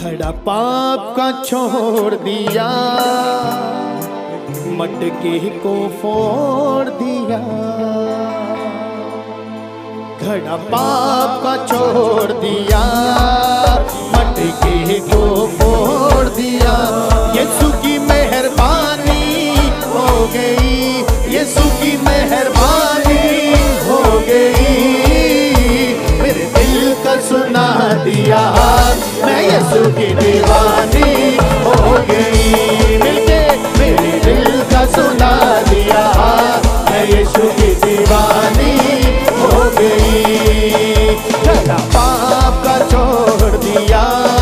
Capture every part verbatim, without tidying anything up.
घड़ा पाप का छोड़ दिया, मटके को फोड़ दिया। घड़ा पाप का छोड़ दिया, मटके को फोड़ दिया। यीशु की मेहरबानी हो गई, यीशु की मेहरबानी हो गई। मेरे दिल का सुना दिया, मैं यीशु की दीवानी हो गई। मिलके मेरे दिल का सुना दिया, मैं यीशु की दीवानी हो गई। घड़ा पाप का छोड़ दिया,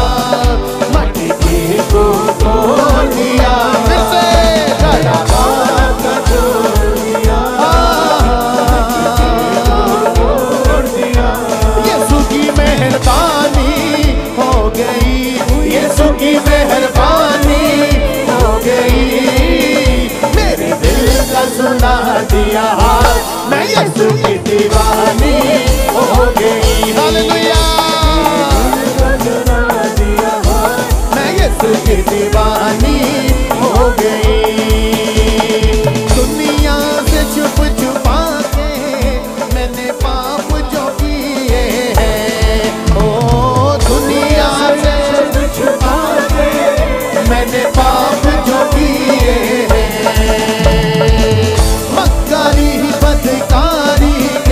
मटके को खोल दिया। फिर से घड़ा पाप का छोड़ दिया, छोड़ दिया। यीशु की मेहरबानी हो गई, यीशु की मेहरबानी हो गई। मेरे दिल का सुना दिया, मैं यीशु की दीवानी हो गई। हालेलुया, मैं यीशु की दीवानी हो गई। दुनिया से छुप छुपा के मैंने पाप जो किए हैं, ओ दुनिया से छुप छुपा के मैंने पाप जो किए हैं। मक्कारी बदकारी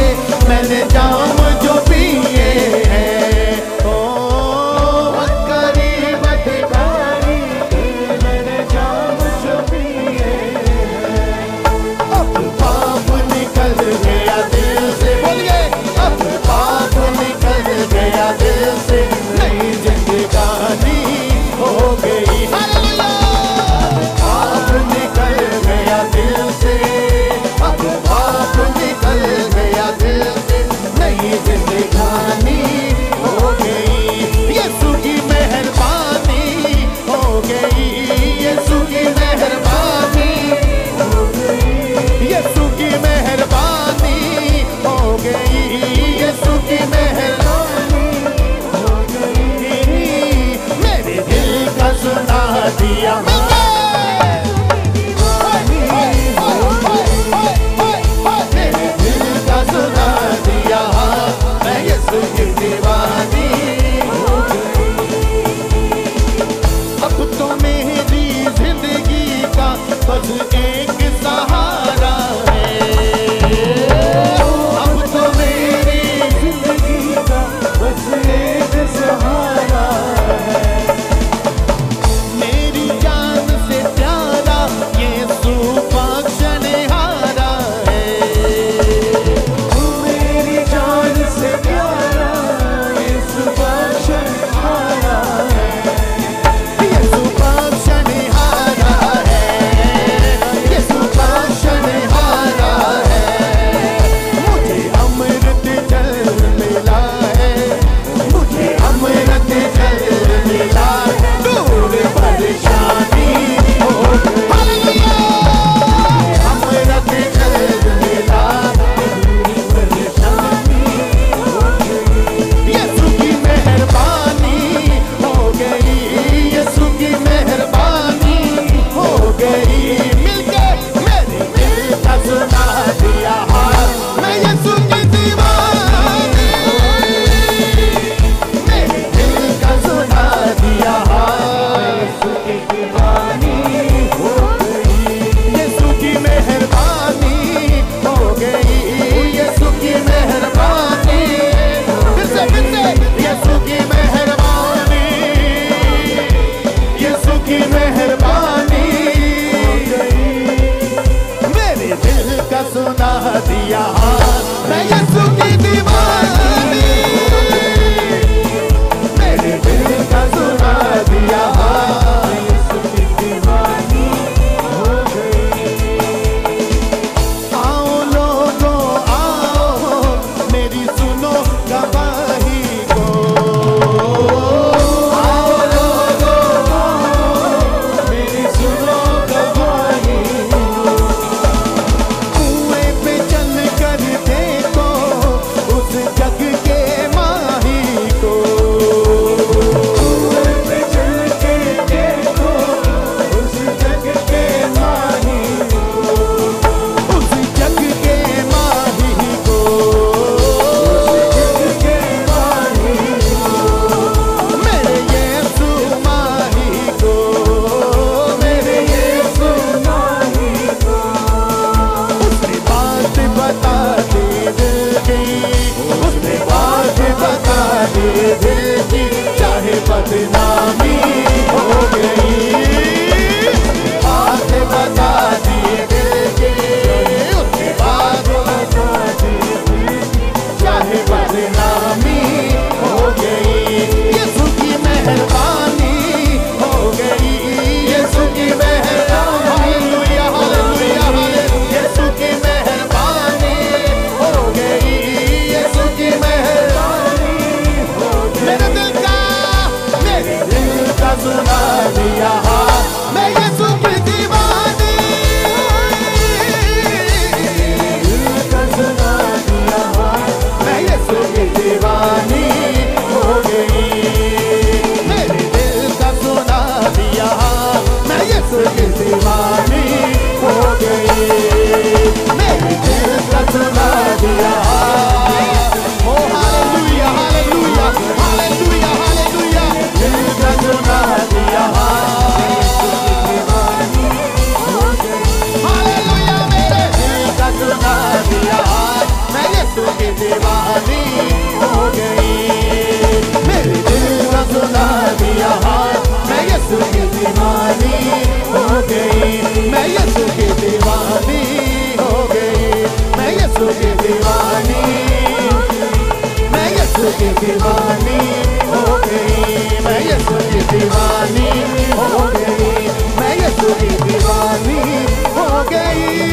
गई